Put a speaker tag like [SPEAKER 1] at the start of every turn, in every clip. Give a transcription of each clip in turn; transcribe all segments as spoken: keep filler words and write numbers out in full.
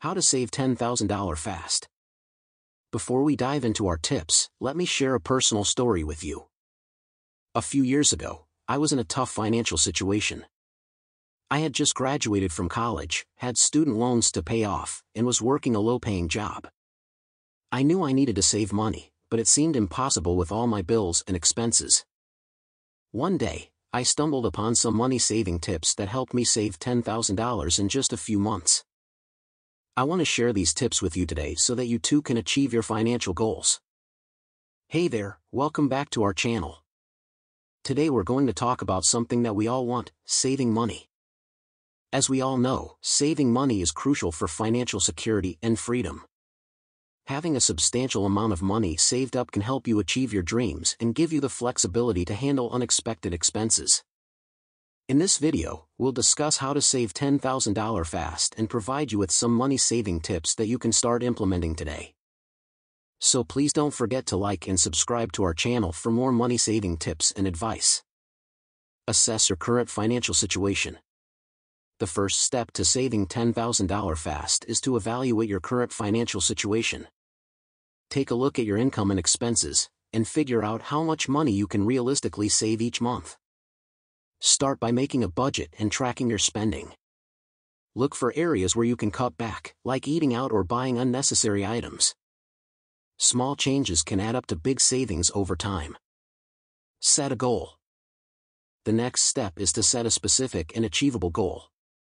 [SPEAKER 1] How to save ten thousand dollars fast. Before we dive into our tips, let me share a personal story with you. A few years ago, I was in a tough financial situation. I had just graduated from college, had student loans to pay off, and was working a low-paying job. I knew I needed to save money, but it seemed impossible with all my bills and expenses. One day, I stumbled upon some money-saving tips that helped me save ten thousand dollars in just a few months. I want to share these tips with you today so that you too can achieve your financial goals. Hey there, welcome back to our channel. Today we're going to talk about something that we all want, saving money. As we all know, saving money is crucial for financial security and freedom. Having a substantial amount of money saved up can help you achieve your dreams and give you the flexibility to handle unexpected expenses. In this video, we'll discuss how to save ten thousand dollars fast and provide you with some money-saving tips that you can start implementing today. So please don't forget to like and subscribe to our channel for more money-saving tips and advice. Assess your current financial situation. The first step to saving ten thousand dollars fast is to evaluate your current financial situation. Take a look at your income and expenses, and figure out how much money you can realistically save each month. Start by making a budget and tracking your spending. Look for areas where you can cut back, like eating out or buying unnecessary items. Small changes can add up to big savings over time. Set a goal. The next step is to set a specific and achievable goal.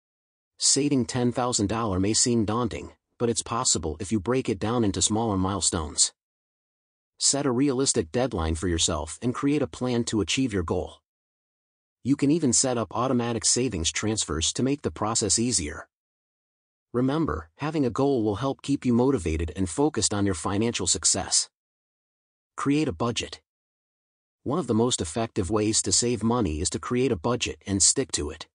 [SPEAKER 1] Saving ten thousand dollars may seem daunting, but it's possible if you break it down into smaller milestones. Set a realistic deadline for yourself and create a plan to achieve your goal. You can even set up automatic savings transfers to make the process easier. Remember, having a goal will help keep you motivated and focused on your financial success. Create a budget. One of the most effective ways to save money is to create a budget and stick to it.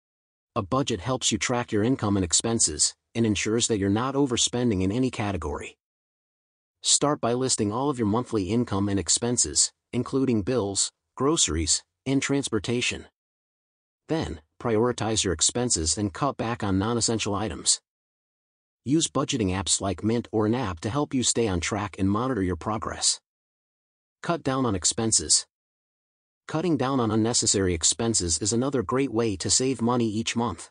[SPEAKER 1] A budget helps you track your income and expenses, and ensures that you're not overspending in any category. Start by listing all of your monthly income and expenses, including bills, groceries, and transportation. Then, prioritize your expenses and cut back on non-essential items. Use budgeting apps like Mint or an app to help you stay on track and monitor your progress. Cut down on expenses. Cutting down on unnecessary expenses is another great way to save money each month.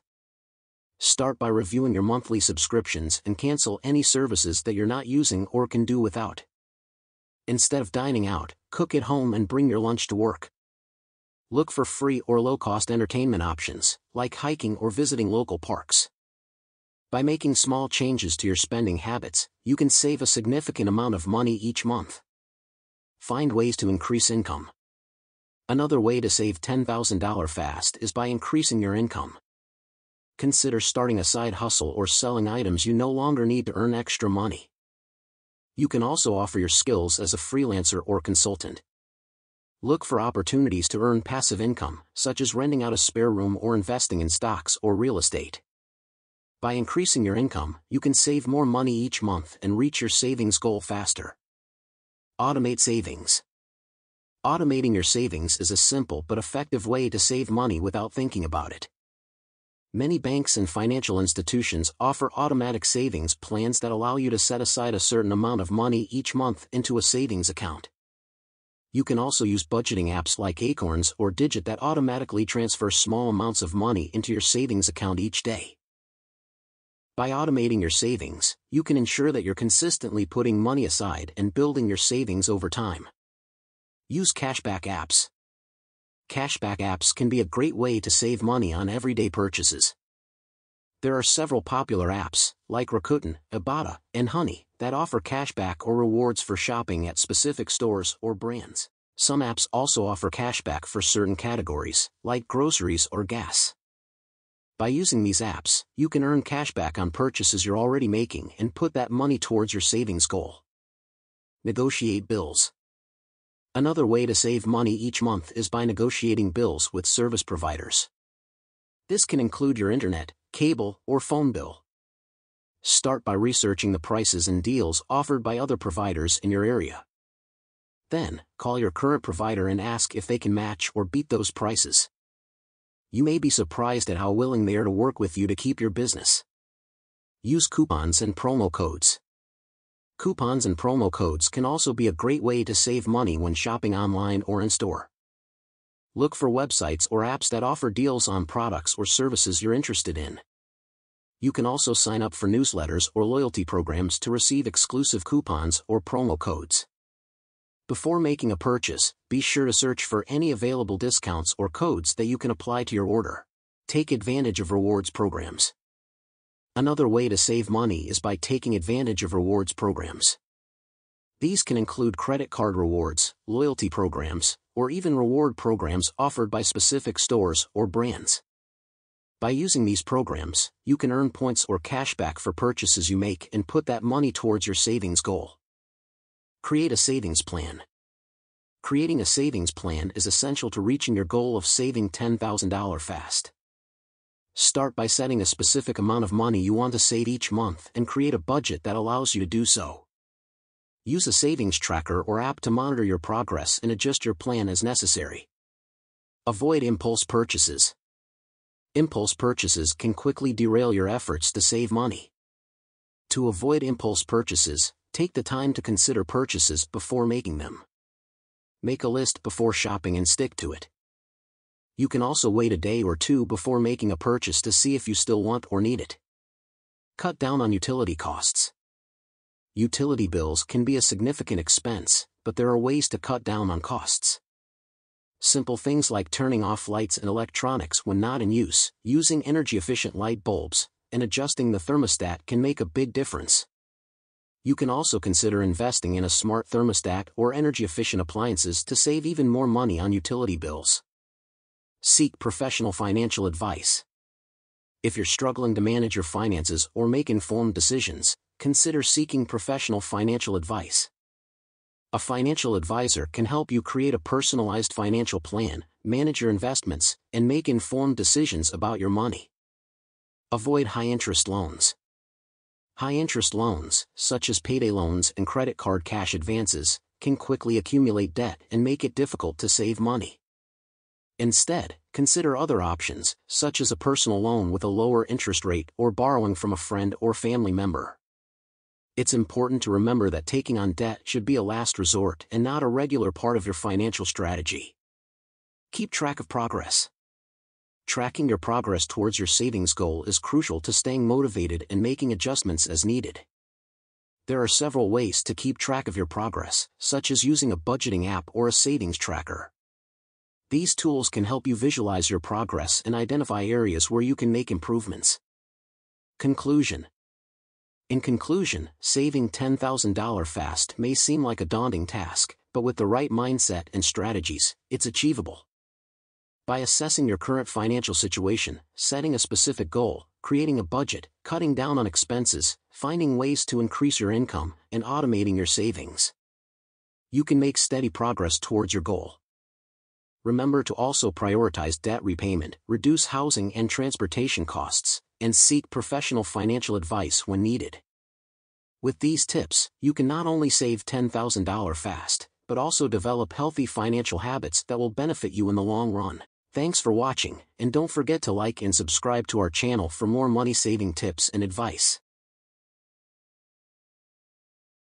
[SPEAKER 1] Start by reviewing your monthly subscriptions and cancel any services that you're not using or can do without. Instead of dining out, cook at home and bring your lunch to work. Look for free or low-cost entertainment options, like hiking or visiting local parks. By making small changes to your spending habits, you can save a significant amount of money each month. Find ways to increase income. Another way to save ten thousand dollars fast is by increasing your income. Consider starting a side hustle or selling items you no longer need to earn extra money. You can also offer your skills as a freelancer or consultant. Look for opportunities to earn passive income, such as renting out a spare room or investing in stocks or real estate. By increasing your income, you can save more money each month and reach your savings goal faster. Automate savings. Automating your savings is a simple but effective way to save money without thinking about it. Many banks and financial institutions offer automatic savings plans that allow you to set aside a certain amount of money each month into a savings account. You can also use budgeting apps like Acorns or Digit that automatically transfer small amounts of money into your savings account each day. By automating your savings, you can ensure that you're consistently putting money aside and building your savings over time. Use cashback apps. Cashback apps can be a great way to save money on everyday purchases. There are several popular apps, like Rakuten, Ibotta, and Honey, that offer cashback or rewards for shopping at specific stores or brands. Some apps also offer cashback for certain categories, like groceries or gas. By using these apps, you can earn cashback on purchases you're already making and put that money towards your savings goal. Negotiate bills. Another way to save money each month is by negotiating bills with service providers. This can include your internet, cable, or phone bill. Start by researching the prices and deals offered by other providers in your area. Then, call your current provider and ask if they can match or beat those prices. You may be surprised at how willing they are to work with you to keep your business. Use coupons and promo codes. Coupons and promo codes can also be a great way to save money when shopping online or in-store. Look for websites or apps that offer deals on products or services you're interested in. You can also sign up for newsletters or loyalty programs to receive exclusive coupons or promo codes. Before making a purchase, be sure to search for any available discounts or codes that you can apply to your order. Take advantage of rewards programs. Another way to save money is by taking advantage of rewards programs. These can include credit card rewards, loyalty programs, or even reward programs offered by specific stores or brands. By using these programs, you can earn points or cashback for purchases you make and put that money towards your savings goal. Create a savings plan. Creating a savings plan is essential to reaching your goal of saving ten thousand dollars fast. Start by setting a specific amount of money you want to save each month and create a budget that allows you to do so. Use a savings tracker or app to monitor your progress and adjust your plan as necessary. Avoid impulse purchases. Impulse purchases can quickly derail your efforts to save money. To avoid impulse purchases, take the time to consider purchases before making them. Make a list before shopping and stick to it. You can also wait a day or two before making a purchase to see if you still want or need it. Cut down on utility costs. Utility bills can be a significant expense, but there are ways to cut down on costs. Simple things like turning off lights and electronics when not in use, using energy-efficient light bulbs, and adjusting the thermostat can make a big difference. You can also consider investing in a smart thermostat or energy-efficient appliances to save even more money on utility bills. Seek professional financial advice. If you're struggling to manage your finances or make informed decisions, consider seeking professional financial advice. A financial advisor can help you create a personalized financial plan, manage your investments, and make informed decisions about your money. Avoid high-interest loans. High-interest loans, such as payday loans and credit card cash advances, can quickly accumulate debt and make it difficult to save money. Instead, consider other options, such as a personal loan with a lower interest rate or borrowing from a friend or family member. It's important to remember that taking on debt should be a last resort and not a regular part of your financial strategy. Keep track of progress. Tracking your progress towards your savings goal is crucial to staying motivated and making adjustments as needed. There are several ways to keep track of your progress, such as using a budgeting app or a savings tracker. These tools can help you visualize your progress and identify areas where you can make improvements. Conclusion. In conclusion, saving ten thousand dollars fast may seem like a daunting task, but with the right mindset and strategies, it's achievable. By assessing your current financial situation, setting a specific goal, creating a budget, cutting down on expenses, finding ways to increase your income, and automating your savings, you can make steady progress towards your goal. Remember to also prioritize debt repayment, reduce housing and transportation costs, and seek professional financial advice when needed. With these tips, you can not only save ten thousand dollars fast, but also develop healthy financial habits that will benefit you in the long run. Thanks for watching, and don't forget to like and subscribe to our channel for more money-saving tips and advice.